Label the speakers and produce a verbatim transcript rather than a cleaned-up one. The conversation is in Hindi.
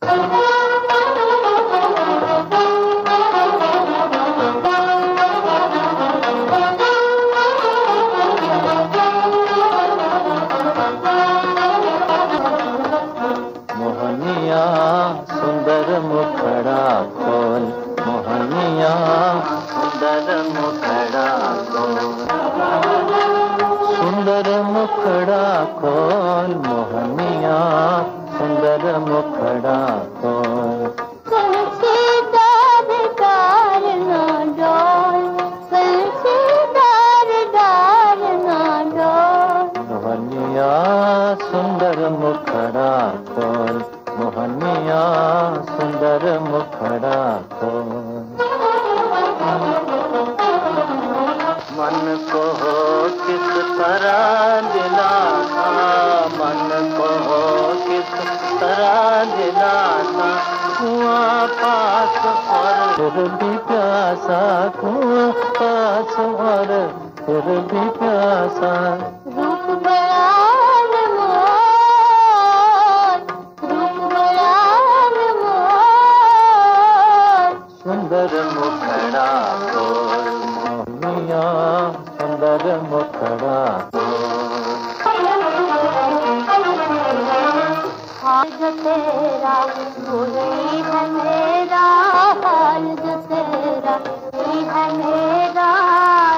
Speaker 1: मोहनिया सुंदर मुखड़ा खोल, मोहनिया सुंदर मुखड़ा खोल, सुंदर मुखड़ा खोल, मोहनिया सुंदर मुखड़ा खोल।
Speaker 2: कलसी दार डार ना डोल, कलसी दार डार ना डोल।
Speaker 1: मोहनिया सुंदर मुखड़ा खोल, मोहनिया सुंदर मुखड़ा खोल। मन को हो किस तरह दिलाना, मन को हो किस तरह दिलाना, कुआं पास और फिर भी प्यासा, कुआं पास और फिर भी प्यासा।
Speaker 2: रूप बड़ा अनमोल, रूप बड़ा अनमोल।
Speaker 1: सुंदर मुखड़ा खोल, मोहनिया सुंदर मुखड़ा खोल।
Speaker 2: हाल जो तेरा वही है मेरा, हाल जो तेरा वही है मेरा।